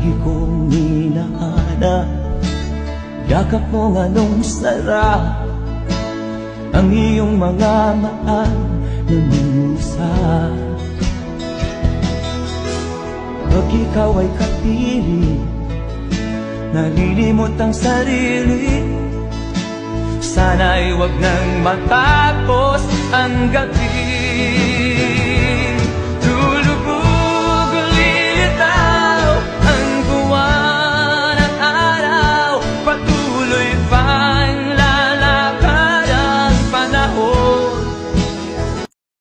Lagi kong hinahanap, yakap mo nga nung sarap ang iyong mga mahal na musa. Pag ikaw ay katili, nalilimot ang sarili, sana'y wag nang matapos ang gabi.